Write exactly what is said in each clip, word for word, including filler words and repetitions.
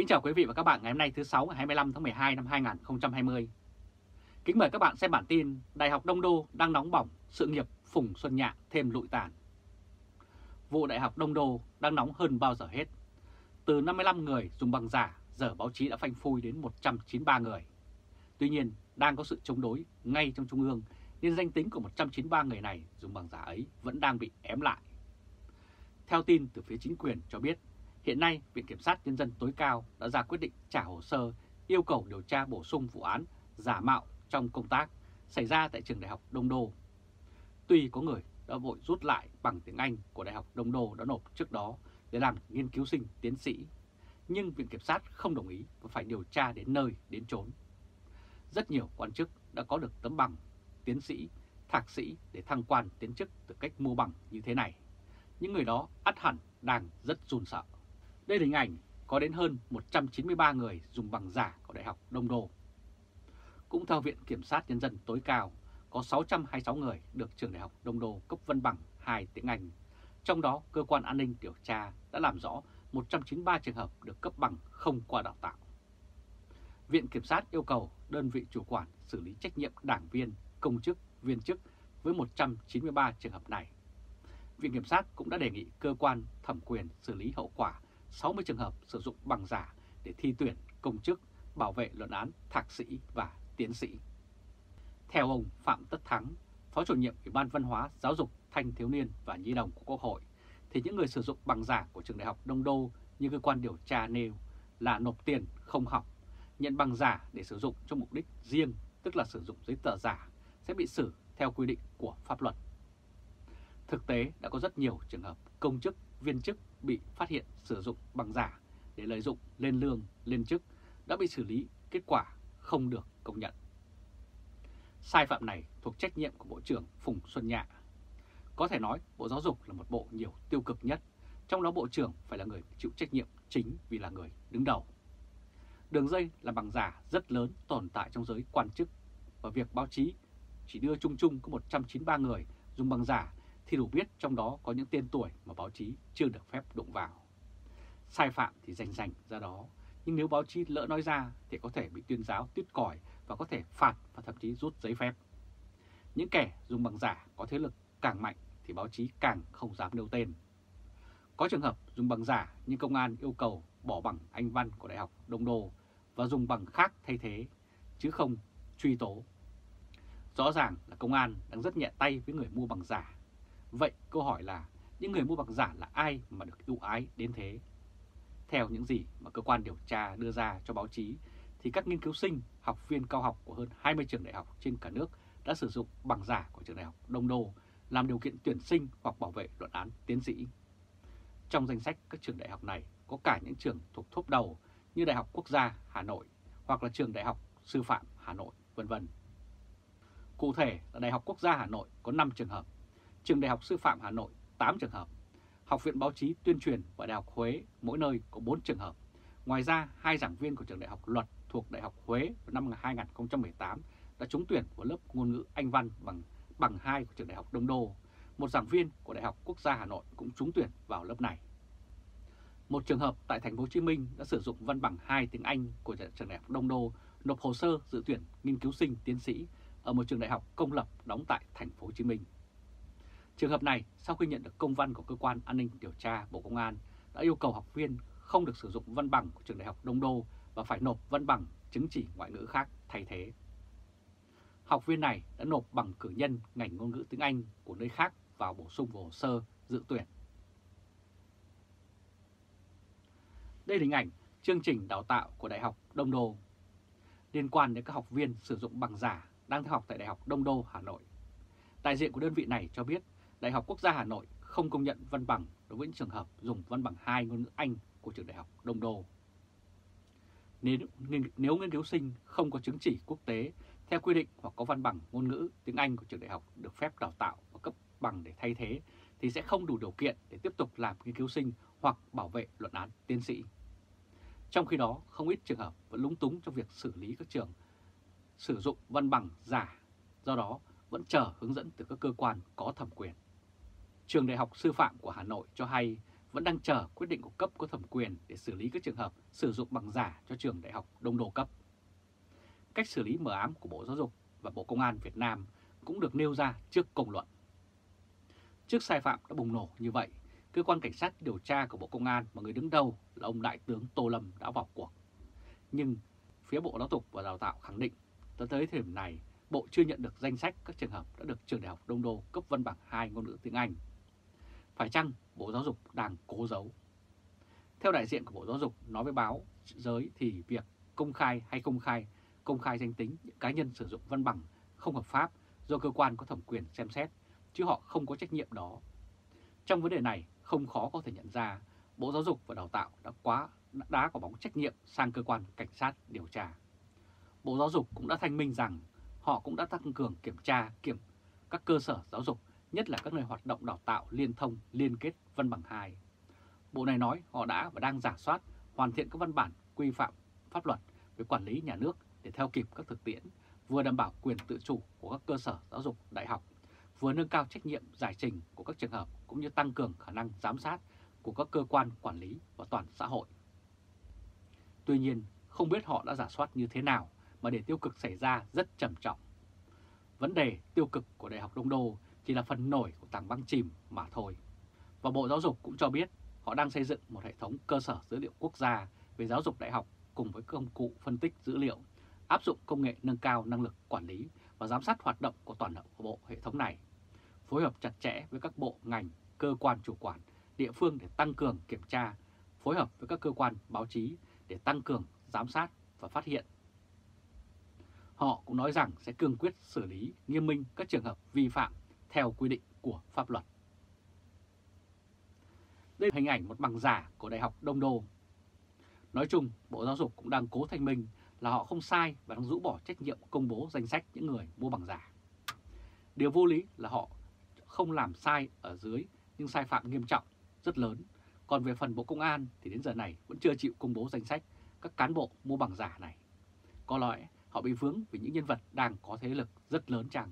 Kính chào quý vị và các bạn ngày hôm nay thứ Sáu ngày hai mươi lăm tháng mười hai năm hai nghìn không trăm hai mươi. Kính mời các bạn xem bản tin Đại học Đông Đô đang nóng bỏng, sự nghiệp Phùng Xuân Nhạ thêm lụi tàn. Vụ Đại học Đông Đô đang nóng hơn bao giờ hết. Từ năm mươi lăm người dùng bằng giả, giờ báo chí đã phanh phui đến một trăm chín mươi ba người. Tuy nhiên, đang có sự chống đối ngay trong Trung ương nên danh tính của một trăm chín mươi ba người này dùng bằng giả ấy vẫn đang bị ém lại. Theo tin từ phía chính quyền cho biết, hiện nay Viện Kiểm sát Nhân dân tối cao đã ra quyết định trả hồ sơ yêu cầu điều tra bổ sung vụ án giả mạo trong công tác xảy ra tại trường Đại học Đông Đô. Tuy có người đã vội rút lại bằng tiếng Anh của Đại học Đông Đô đã nộp trước đó để làm nghiên cứu sinh tiến sĩ, nhưng Viện Kiểm sát không đồng ý và phải điều tra đến nơi đến chốn. Rất nhiều quan chức đã có được tấm bằng tiến sĩ, thạc sĩ để thăng quan tiến chức từ cách mua bằng như thế này. Những người đó ắt hẳn đang rất run sợ. Đây là hình ảnh có đến hơn một trăm chín mươi ba người dùng bằng giả của Đại học Đông Đô. Cũng theo Viện Kiểm sát Nhân dân tối cao, có sáu trăm hai mươi sáu người được trường Đại học Đông Đô cấp văn bằng hai tiếng Anh. Trong đó, cơ quan an ninh điều tra đã làm rõ một trăm chín mươi ba trường hợp được cấp bằng không qua đào tạo. Viện Kiểm sát yêu cầu đơn vị chủ quản xử lý trách nhiệm đảng viên, công chức, viên chức với một trăm chín mươi ba trường hợp này. Viện Kiểm sát cũng đã đề nghị cơ quan thẩm quyền xử lý hậu quả sáu mươi trường hợp sử dụng bằng giả để thi tuyển công chức, bảo vệ luận án thạc sĩ và tiến sĩ. Theo ông Phạm Tất Thắng, Phó chủ nhiệm Ủy ban Văn hóa, Giáo dục, Thanh thiếu niên và Nhi đồng của Quốc hội, thì những người sử dụng bằng giả của trường Đại học Đông Đô như cơ quan điều tra nêu là nộp tiền không học, nhận bằng giả để sử dụng cho mục đích riêng, tức là sử dụng giấy tờ giả, sẽ bị xử theo quy định của pháp luật. Thực tế đã có rất nhiều trường hợp công chức, viên chức bị phát hiện sử dụng bằng giả để lợi dụng lên lương, lên chức đã bị xử lý, kết quả không được công nhận. Sai phạm này thuộc trách nhiệm của Bộ trưởng Phùng Xuân Nhạ. Có thể nói Bộ Giáo dục là một bộ nhiều tiêu cực nhất, trong đó Bộ trưởng phải là người chịu trách nhiệm chính vì là người đứng đầu. Đường dây làm bằng giả rất lớn tồn tại trong giới quan chức, và việc báo chí chỉ đưa chung chung có một trăm chín mươi ba người dùng bằng giả thì đủ biết trong đó có những tên tuổi mà báo chí chưa được phép đụng vào. Sai phạm thì rành rành ra đó, nhưng nếu báo chí lỡ nói ra thì có thể bị tuyên giáo tuyết còi và có thể phạt và thậm chí rút giấy phép. Những kẻ dùng bằng giả có thế lực càng mạnh thì báo chí càng không dám nêu tên. Có trường hợp dùng bằng giả nhưng công an yêu cầu bỏ bằng Anh văn của Đại học Đông Đô và dùng bằng khác thay thế, chứ không truy tố. Rõ ràng là công an đang rất nhẹ tay với người mua bằng giả. Vậy câu hỏi là những người mua bằng giả là ai mà được ưu ái đến thế? Theo những gì mà cơ quan điều tra đưa ra cho báo chí thì các nghiên cứu sinh, học viên cao học của hơn hai mươi trường đại học trên cả nước đã sử dụng bằng giả của trường Đại học Đông Đô làm điều kiện tuyển sinh hoặc bảo vệ luận án tiến sĩ. Trong danh sách các trường đại học này có cả những trường thuộc top đầu như Đại học Quốc gia Hà Nội hoặc là trường Đại học Sư phạm Hà Nội, vân vân. Cụ thể là Đại học Quốc gia Hà Nội có năm trường hợp, trường Đại học Sư phạm Hà Nội tám trường hợp, Học viện Báo chí Tuyên truyền và Đại học Huế mỗi nơi có bốn trường hợp. Ngoài ra, hai giảng viên của trường Đại học Luật thuộc Đại học Huế vào năm hai nghìn không trăm mười tám đã trúng tuyển vào lớp ngôn ngữ Anh văn bằng bằng hai của trường Đại học Đông Đô. Một giảng viên của Đại học Quốc gia Hà Nội cũng trúng tuyển vào lớp này. Một trường hợp tại thành phố Hồ Chí Minh đã sử dụng văn bằng hai tiếng Anh của trường Đại học Đông Đô nộp hồ sơ dự tuyển nghiên cứu sinh tiến sĩ ở một trường đại học công lập đóng tại thành phố Hồ Chí Minh. Trường hợp này sau khi nhận được công văn của cơ quan an ninh điều tra Bộ Công an đã yêu cầu học viên không được sử dụng văn bằng của trường Đại học Đông Đô và phải nộp văn bằng chứng chỉ ngoại ngữ khác thay thế. Học viên này đã nộp bằng cử nhân ngành ngôn ngữ tiếng Anh của nơi khác vào bổ sung vào hồ sơ dự tuyển. Đây là hình ảnh chương trình đào tạo của Đại học Đông Đô. Liên quan đến các học viên sử dụng bằng giả đang theo học tại Đại học Đông Đô, Hà Nội. Đại diện của đơn vị này cho biết Đại học Quốc gia Hà Nội không công nhận văn bằng đối với những trường hợp dùng văn bằng hai ngôn ngữ Anh của trường Đại học Đông Đô. Nếu, nếu nghiên cứu sinh không có chứng chỉ quốc tế theo quy định hoặc có văn bằng ngôn ngữ tiếng Anh của trường đại học được phép đào tạo và cấp bằng để thay thế thì sẽ không đủ điều kiện để tiếp tục làm nghiên cứu sinh hoặc bảo vệ luận án tiến sĩ. Trong khi đó, không ít trường hợp vẫn lúng túng trong việc xử lý các trường sử dụng văn bằng giả, do đó vẫn chờ hướng dẫn từ các cơ quan có thẩm quyền. Trường Đại học Sư phạm của Hà Nội cho hay vẫn đang chờ quyết định của cấp có thẩm quyền để xử lý các trường hợp sử dụng bằng giả cho trường đại học Đông Đô cấp. Cách xử lý mờ ám của Bộ Giáo dục và Bộ Công an Việt Nam cũng được nêu ra trước công luận. Trước sai phạm đã bùng nổ như vậy, cơ quan cảnh sát điều tra của Bộ Công an mà người đứng đầu là ông Đại tướng Tô Lâm đã vào cuộc. Nhưng phía Bộ Giáo dục và Đào tạo khẳng định tới thời điểm này, Bộ chưa nhận được danh sách các trường hợp đã được trường đại học Đông Đô cấp văn bằng hai ngôn ngữ tiếng Anh. Phải chăng Bộ Giáo dục đang cố giấu? Theo đại diện của Bộ Giáo dục nói với báo giới thì việc công khai hay công khai, công khai danh tính những cá nhân sử dụng văn bằng không hợp pháp do cơ quan có thẩm quyền xem xét, chứ họ không có trách nhiệm đó. Trong vấn đề này, không khó có thể nhận ra Bộ Giáo dục và Đào tạo đã quá đã có bóng trách nhiệm sang cơ quan cảnh sát điều tra. Bộ Giáo dục cũng đã thanh minh rằng họ cũng đã tăng cường kiểm tra kiểm các cơ sở giáo dục, nhất là các nơi hoạt động đào tạo liên thông liên kết văn bằng hai. Bộ này nói họ đã và đang rà soát, hoàn thiện các văn bản quy phạm pháp luật về quản lý nhà nước để theo kịp các thực tiễn, vừa đảm bảo quyền tự chủ của các cơ sở giáo dục đại học, vừa nâng cao trách nhiệm giải trình của các trường hợp cũng như tăng cường khả năng giám sát của các cơ quan quản lý và toàn xã hội. Tuy nhiên, không biết họ đã rà soát như thế nào mà để tiêu cực xảy ra rất trầm trọng. Vấn đề tiêu cực của Đại học Đông Đô chỉ là phần nổi của tảng băng chìm mà thôi. Và Bộ Giáo dục cũng cho biết họ đang xây dựng một hệ thống cơ sở dữ liệu quốc gia về giáo dục đại học cùng với công cụ phân tích dữ liệu, áp dụng công nghệ nâng cao năng lực quản lý và giám sát hoạt động của toàn bộ hệ thống này, phối hợp chặt chẽ với các bộ, ngành, cơ quan chủ quản, địa phương để tăng cường kiểm tra, phối hợp với các cơ quan báo chí để tăng cường giám sát và phát hiện. Họ cũng nói rằng sẽ cương quyết xử lý nghiêm minh các trường hợp vi phạm theo quy định của pháp luật. Đây là hình ảnh một bằng giả của Đại học Đông Đô. Nói chung, Bộ Giáo dục cũng đang cố thanh minh là họ không sai và đang rũ bỏ trách nhiệm công bố danh sách những người mua bằng giả. Điều vô lý là họ không làm sai ở dưới nhưng sai phạm nghiêm trọng, rất lớn. Còn về phần Bộ Công an thì đến giờ này vẫn chưa chịu công bố danh sách các cán bộ mua bằng giả này. Có lẽ họ bị vướng vì những nhân vật đang có thế lực rất lớn chăng.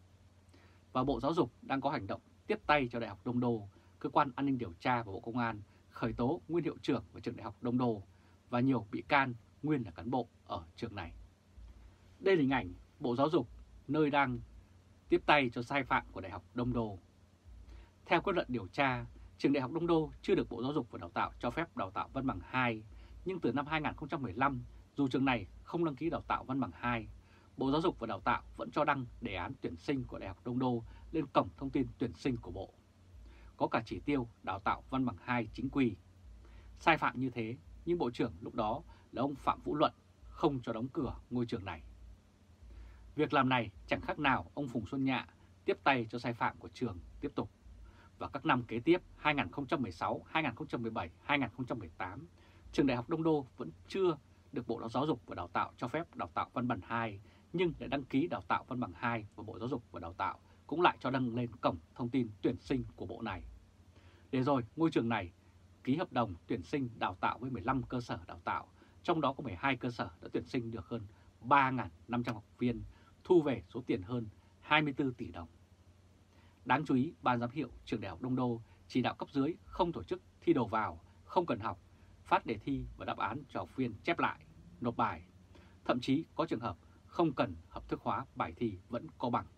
Và Bộ Giáo dục đang có hành động tiếp tay cho Đại học Đông Đô, cơ quan an ninh điều tra của Bộ Công an khởi tố nguyên hiệu trưởng của trường Đại học Đông Đô và nhiều bị can nguyên là cán bộ ở trường này. Đây là hình ảnh Bộ Giáo dục nơi đang tiếp tay cho sai phạm của Đại học Đông Đô. Theo kết luận điều tra, trường Đại học Đông Đô chưa được Bộ Giáo dục và Đào tạo cho phép đào tạo văn bằng hai, nhưng từ năm hai nghìn không trăm mười lăm, dù trường này không đăng ký đào tạo văn bằng hai, Bộ Giáo dục và Đào tạo vẫn cho đăng đề án tuyển sinh của Đại học Đông Đô lên cổng thông tin tuyển sinh của Bộ. Có cả chỉ tiêu đào tạo văn bằng hai chính quy. Sai phạm như thế, nhưng Bộ trưởng lúc đó là ông Phạm Vũ Luận không cho đóng cửa ngôi trường này. Việc làm này chẳng khác nào ông Phùng Xuân Nhạ tiếp tay cho sai phạm của trường tiếp tục. Và các năm kế tiếp hai nghìn không trăm mười sáu, hai nghìn không trăm mười bảy, hai nghìn không trăm mười tám, trường Đại học Đông Đô vẫn chưa được Bộ Giáo dục và Đào tạo cho phép đào tạo văn bằng hai, nhưng để đăng ký đào tạo văn bằng hai và Bộ Giáo dục và Đào tạo cũng lại cho đăng lên cổng thông tin tuyển sinh của Bộ này. Để rồi ngôi trường này ký hợp đồng tuyển sinh đào tạo với mười lăm cơ sở đào tạo, trong đó có mười hai cơ sở đã tuyển sinh được hơn ba nghìn năm trăm học viên, thu về số tiền hơn hai mươi tư tỷ đồng. Đáng chú ý, Ban giám hiệu trường Đại học Đông Đô chỉ đạo cấp dưới không tổ chức thi đầu vào, không cần học, phát đề thi và đáp án cho học viên chép lại, nộp bài. Thậm chí có trường hợp không cần hợp thức hóa bài thi vẫn có bằng.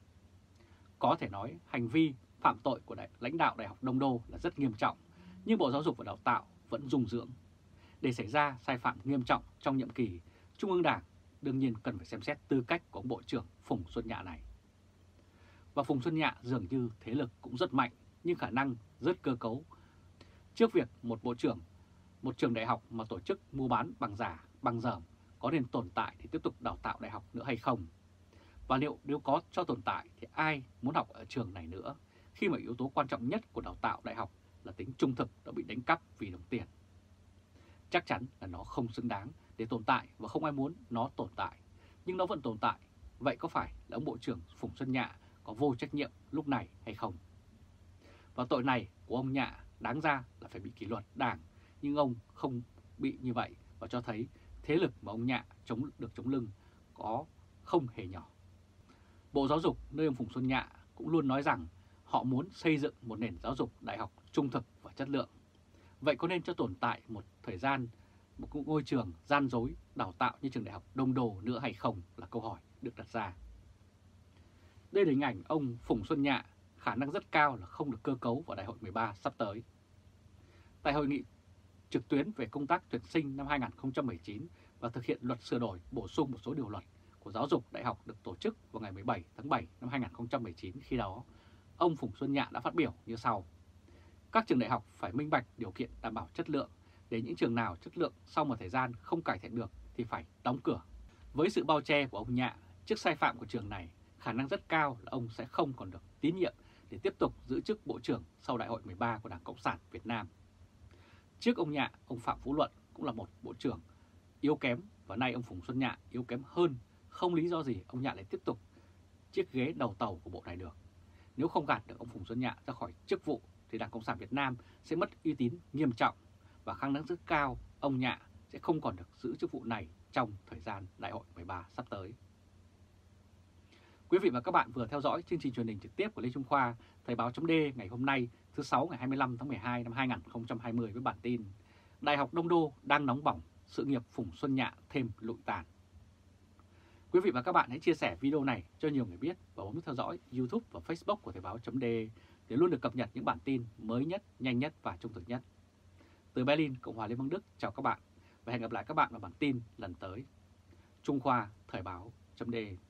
Có thể nói hành vi phạm tội của đại, lãnh đạo Đại học Đông Đô là rất nghiêm trọng, nhưng Bộ Giáo dục và Đào tạo vẫn dung dưỡng. Để xảy ra sai phạm nghiêm trọng trong nhiệm kỳ, Trung ương Đảng đương nhiên cần phải xem xét tư cách của ông Bộ trưởng Phùng Xuân Nhạ này. Và Phùng Xuân Nhạ dường như thế lực cũng rất mạnh, nhưng khả năng rất cơ cấu. Trước việc một bộ trưởng, một trường đại học mà tổ chức mua bán bằng giả, bằng dởm có nên tồn tại thì tiếp tục đào tạo đại học nữa hay không? Và liệu nếu có cho tồn tại thì ai muốn học ở trường này nữa, khi mà yếu tố quan trọng nhất của đào tạo đại học là tính trung thực đã bị đánh cắp vì đồng tiền? Chắc chắn là nó không xứng đáng để tồn tại và không ai muốn nó tồn tại, nhưng nó vẫn tồn tại. Vậy có phải là ông Bộ trưởng Phùng Xuân Nhạ có vô trách nhiệm lúc này hay không? Và tội này của ông Nhạ đáng ra là phải bị kỷ luật đảng, nhưng ông không bị như vậy và cho thấy thế lực mà ông Nhạ chống được chống lưng có không hề nhỏ. Bộ Giáo dục nơi ông Phùng Xuân Nhạ cũng luôn nói rằng họ muốn xây dựng một nền giáo dục đại học trung thực và chất lượng. Vậy có nên cho tồn tại một thời gian, một ngôi trường gian dối đào tạo như trường đại học Đông Đô nữa hay không là câu hỏi được đặt ra. Đây là hình ảnh ông Phùng Xuân Nhạ, khả năng rất cao là không được cơ cấu vào đại hội mười ba sắp tới. Tại hội nghị trực tuyến về công tác tuyển sinh năm hai nghìn không trăm mười chín và thực hiện luật sửa đổi bổ sung một số điều luật của giáo dục đại học được tổ chức vào ngày mười bảy tháng bảy năm hai nghìn không trăm mười chín, khi đó, ông Phùng Xuân Nhạ đã phát biểu như sau: các trường đại học phải minh bạch điều kiện đảm bảo chất lượng, để những trường nào chất lượng sau một thời gian không cải thiện được thì phải đóng cửa. Với sự bao che của ông Nhạ trước sai phạm của trường này, khả năng rất cao là ông sẽ không còn được tín nhiệm để tiếp tục giữ chức Bộ trưởng sau Đại hội mười ba của Đảng Cộng sản Việt Nam. Trước ông Nhạ, ông Phạm Phú Luận cũng là một bộ trưởng yếu kém, và nay ông Phùng Xuân Nhạ yếu kém hơn, không lý do gì ông Nhạ lại tiếp tục chiếc ghế đầu tàu của bộ này được. Nếu không gạt được ông Phùng Xuân Nhạ ra khỏi chức vụ thì Đảng Cộng sản Việt Nam sẽ mất uy tín nghiêm trọng, và khả năng rất cao ông Nhạ sẽ không còn được giữ chức vụ này trong thời gian Đại hội mười ba sắp tới. Quý vị và các bạn vừa theo dõi chương trình truyền hình trực tiếp của Lê Trung Khoa, Thời báo chấm D ngày hôm nay thứ Sáu ngày hai mươi lăm tháng mười hai năm hai nghìn không trăm hai mươi với bản tin Đại học Đông Đô đang nóng bỏng, sự nghiệp Phùng Xuân Nhạ thêm lụi tàn. Quý vị và các bạn hãy chia sẻ video này cho nhiều người biết và bấm nút theo dõi YouTube và Facebook của Thời báo chấm D để luôn được cập nhật những bản tin mới nhất, nhanh nhất và trung thực nhất. Từ Berlin, Cộng hòa Liên bang Đức, chào các bạn và hẹn gặp lại các bạn vào bản tin lần tới. Trung Khoa, Thời báo chấm D.